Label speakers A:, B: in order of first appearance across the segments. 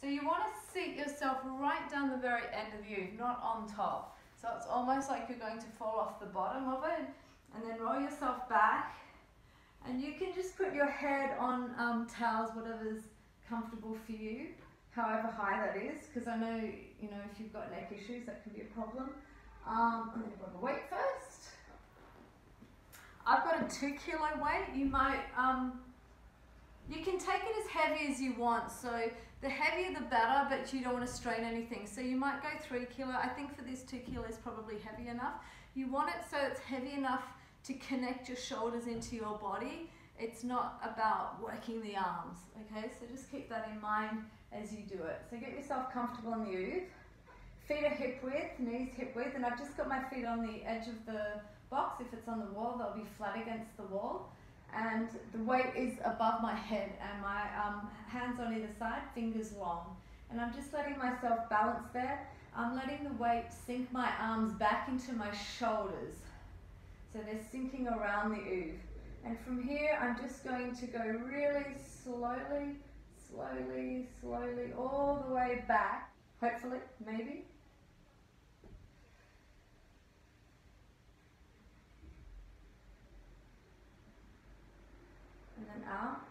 A: So you want to seat yourself right down the very end of the oof, not on top. So it's almost like you're going to fall off the bottom of it, and then roll yourself back. And you can just put your head on towels, whatever's comfortable for you, however high that is, because I know, if you've got neck issues, that can be a problem. I'm going to grab the weight first. I've got a 2 kilo weight. You might, you can take it as heavy as you want. So the heavier the better, but you don't want to strain anything. So you might go 3 kilo. I think for this 2 kilo is probably heavy enough. You want it so it's heavy enough to connect your shoulders into your body. It's not about working the arms, okay? So just keep that in mind as you do it. So get yourself comfortable in the oof. Feet are hip width, knees hip width, and I've just got my feet on the edge of the box. If it's on the wall, they'll be flat against the wall. And the weight is above my head, and my hands on either side, fingers long. And I'm just letting myself balance there. I'm letting the weight sink my arms back into my shoulders. So they're sinking around the oof. And from here, I'm just going to go really slowly, slowly, slowly, all the way back. Hopefully, maybe. And then out.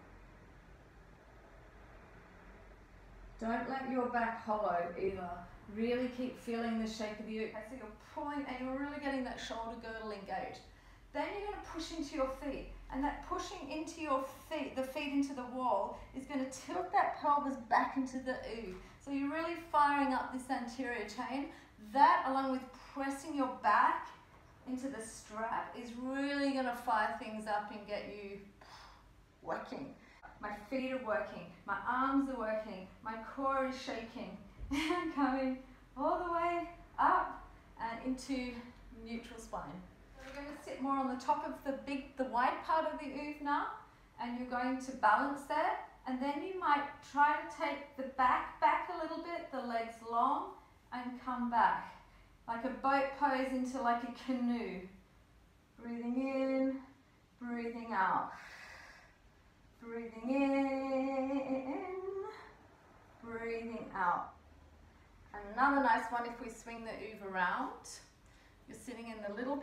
A: Don't let your back hollow either. Really keep feeling the shake of the oof. So you're pulling and you're really getting that shoulder girdle engaged. Then you're going to push into your feet, and that pushing into your feet, the feet into the wall, is going to tilt that pelvis back into the oof. So you're really firing up this anterior chain. That, along with pressing your back into the strap, is really going to fire things up and get you working. My feet are working, my arms are working, my core is shaking. And coming all the way up and into neutral spine. So we're going to sit more on the top of the wide part of the oof now, and you're going to balance there, and then you might try to take the back a little bit, the legs long, and come back like a boat pose into like a canoe. Breathing in, breathing out. Breathing in, breathing out. Another nice one if we swing the oof around. You're sitting in the little bit.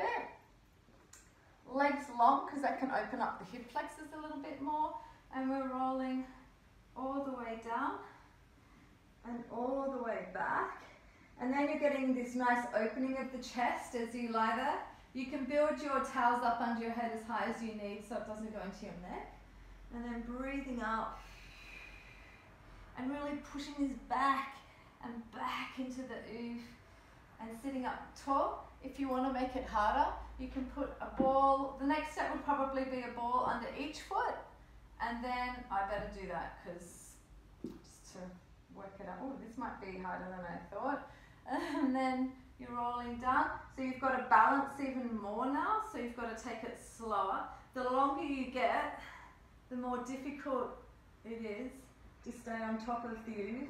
A: Legs long, because that can open up the hip flexors a little bit more. And we're rolling all the way down and all the way back. And then you're getting this nice opening of the chest as you lie there. You can build your towels up under your head as high as you need so it doesn't go into your neck. And then breathing out and really pushing this back and back into the oof and sitting up tall. If you want to make it harder, you can put a ball. The next step would probably be a ball under each foot, and then I better do that because just to work it out. Oh, this might be harder than I thought. And then you're rolling down. So you've got to balance even more now, so you've got to take it slower. The longer you get, the more difficult it is to stay on top of the oof.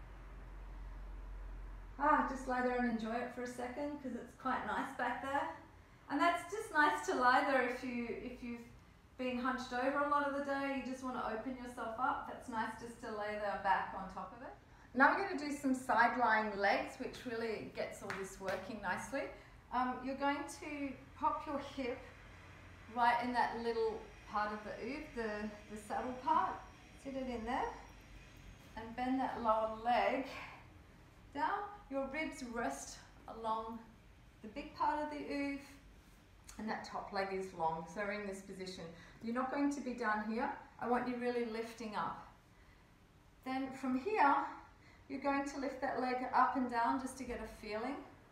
A: Just lie there and enjoy it for a second because it's quite nice back there. And that's just nice to lie there if you've been hunched over a lot of the day, you just want to open yourself up. That's nice just to lay there back on top of it. Now we're going to do some side lying legs, which really gets all this working nicely. You're going to pop your hip right in that little part of the oof, the saddle part. Sit it in there and bend that lower leg down. Your ribs rest along the big part of the oof, and that top leg is long, so we're in this position. You're not going to be down here. I want you really lifting up. Then from here, you're going to lift that leg up and down just to get a feeling.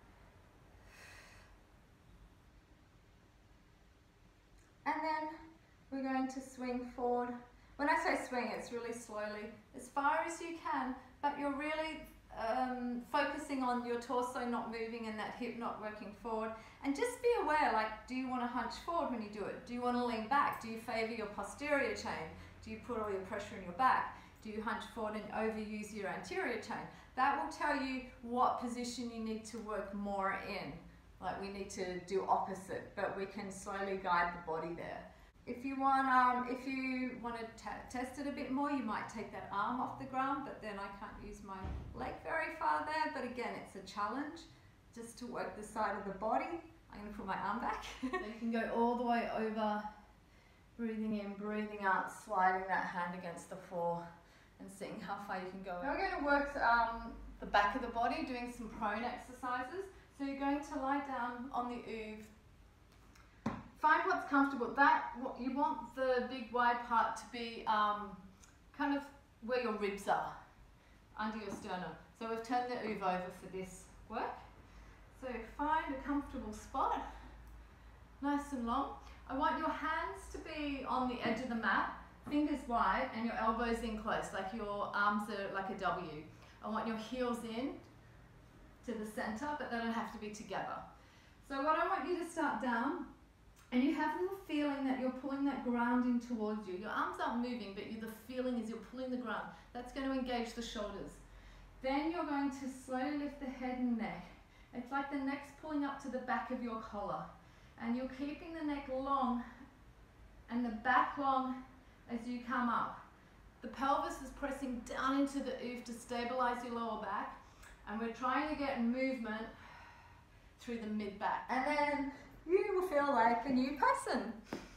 A: And then we're going to swing forward. When I say swing, it's really slowly, as far as you can, but you're really focusing on your torso not moving and that hip not working forward. And just be aware, like, do you want to hunch forward when you do it? Do you want to lean back? Do you favor your posterior chain? Do you put all your pressure in your back? Do you hunch forward and overuse your anterior chain? That will tell you what position you need to work more in. Like, we need to do opposite, but we can slowly guide the body there. If you want to test it a bit more, you might take that arm off the ground, but then I can't use my leg very far there. But again, it's a challenge just to work the side of the body. I'm going to put my arm back. So you can go all the way over, breathing in, breathing out, sliding that hand against the floor and seeing how far you can go. Now we're going to work the back of the body, doing some prone exercises. So you're going to lie down on the oof. Find what's comfortable. You want the big wide part to be kind of where your ribs are, under your sternum. So we've turned the oof over for this work. So find a comfortable spot, nice and long. I want your hands to be on the edge of the mat, fingers wide, and your elbows in close, like your arms are like a W. I want your heels in to the center, but they don't have to be together. So what I want you to start down, and you have the feeling that you're pulling that ground in towards you. Your arms aren't moving, but the feeling is you're pulling the ground. That's going to engage the shoulders. Then you're going to slowly lift the head and neck. It's like the neck's pulling up to the back of your collar. And you're keeping the neck long and the back long as you come up. The pelvis is pressing down into the oof to stabilize your lower back. And we're trying to get movement through the mid back. And then you will feel like a new person.